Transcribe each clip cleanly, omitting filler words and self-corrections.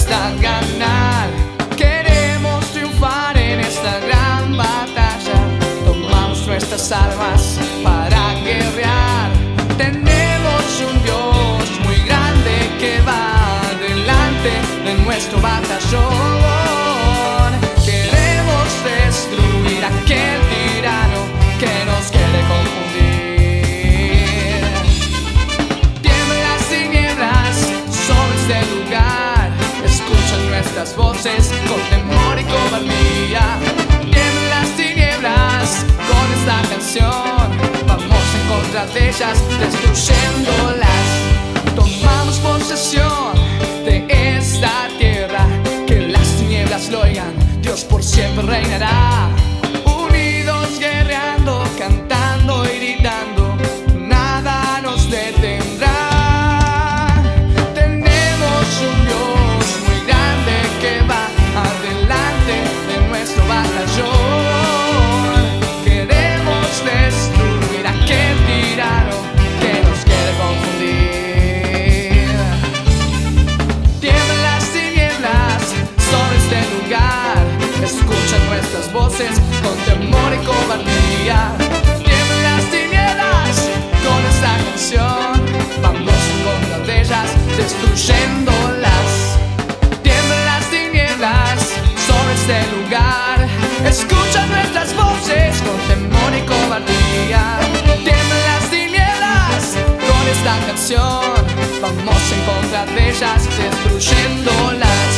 hasta ganar. Queremos triunfar en esta gran batalla. Tomamos nuestras armas para guerrear. Tenemos un Dios muy grande que va delante de nuestro batallón. Queremos destruir a aquel tirano que nos quiere confundir. Tiemblan las tinieblas sobre este lugar. Escuchan nuestras voces con temor y cobardía. Tiemblan las tinieblas con esta canción. Vamos en contra de ellas, destruyéndolas. Tomamos posesión de esta tierra. Que las tinieblas lo oigan, Dios por siempre reinará. Unidos guerreando, cantando y gritando, nada nos detendrá. Tenemos un Dios muy grande que va adelante de nuestro batallón. Queremos destruir a aquel tirano que nos quiere confundir. Tiemblan las tinieblas sobre este lugar. Escuchan nuestras voces con temor y cobardía. Tiemblan las tinieblas con esta canción. Vamos en contra de ellas, destruyéndolas. Tiemblan las tinieblas sobre este lugar. Escuchan nuestras voces con temor y cobardía. Tiemblan las tinieblas con esta canción. Vamos en contra de ellas, destruyéndolas.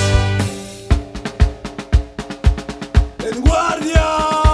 ¡En guardia!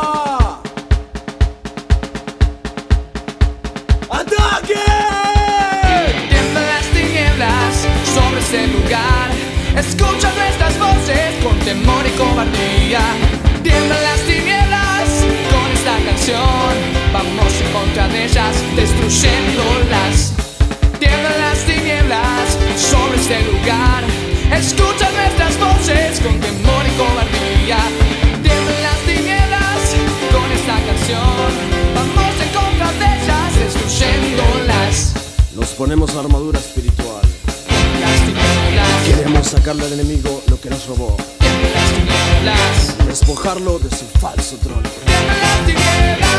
¡Ataque! Tiemblan las tinieblas sobre este lugar. Escucha nuestras voces con temor y cobardía. Tiemblan las tinieblas con esta canción. Vamos en contra de ellas, destruyéndolas. Tiemblan las tinieblas sobre este lugar. Escucha nuestras voces con temor y cobardía. Tiemblan las tinieblas con esta canción. Vamos en contra de ellas, destruyéndolas. Nos ponemos armadura espiritual. Tiemblan las tinieblas. Queremos sacarle al enemigo lo que nos robó. Tiemblan las tinieblas. Despojarlo de su falso trono. Tiemblan las tinieblas.